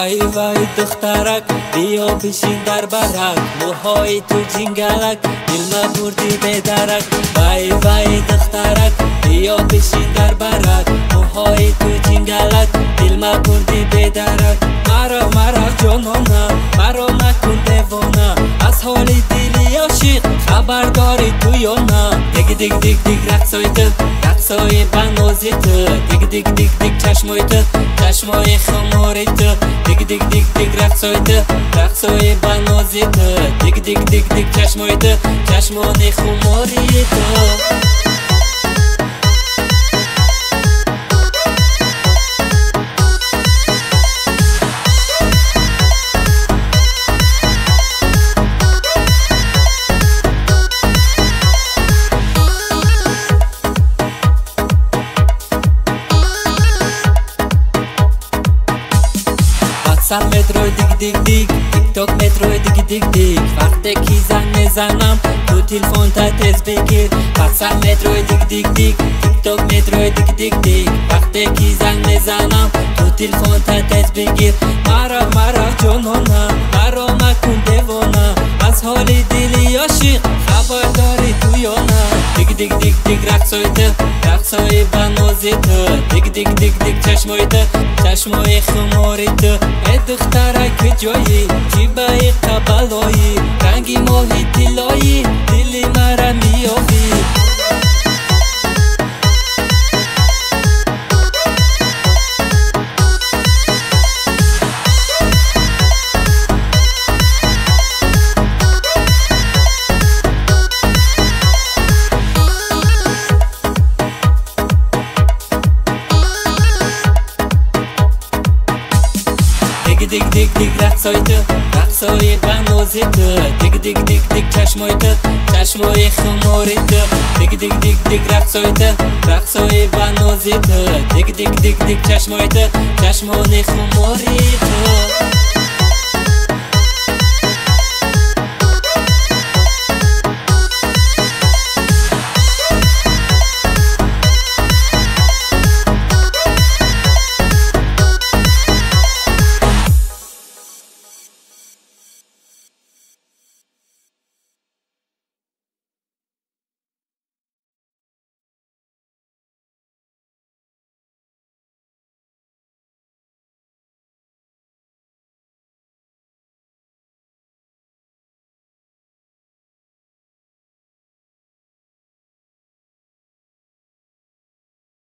وای وای دخترک بیا بشین در برک، موهای تو جنگلک دل ما بردی به درک. وای وای دخترک بیا بشین در برک، موهای تو جنگلک دل ما بردی به درک. مرا جانانا مرا نکن دیوانا، از حال دلی عاشق خبر داری تو یا نه؟ دیگ دیگ دیگ دیگ رقصای تو، رقصای بنازی تو، دیگ دیگ دیگ دیگ چشمای تو، چشمای خماری تو، دیگ دیگ دیگ دیگ رقصای تو، رقصای بنازی تو، دیگ دیگ دیگ دیگ چشمای تو، چشمای خماری تو. واتساپ متروی دیگ دیگ دیگ، تیک تاک متروی دیگ دیگ دیگ، وقتی که زنگ میزنم تو تلفن تا تیز بگیر. واتساپ متروی دیگ دیگ دیگ، تیک تاک متروی دیگ دیگ دیگ، وقتی که زنگ میزنم تو تلفن تا تیز بگیر. مرا جانانا مرا نکن دیوانا، از حال دلی عاشق خبر داری تو یا نه؟ دیگ دیگ دیگ دیگ رقصای تو، رقصای بنازی تو، دیگ دیگ دیگ دیگ چشمای تو، چشمای خماری تو. ای دخترک جایی جیبای قبلایی، رنگی ماهی طلایی دلی مرا میابی. دیگ دیگ دیگ رقصای تو، رقصای بنازی تو، دیگ دیگ دیگ دیگ چشمای تو، چشمای خماری تو، دیگ دیگ دیگ دیگ رقصای تو، رقصای بنازی تو، دیگ دیگ دیگ دیگ چشمای تو، چشمای خماری تو.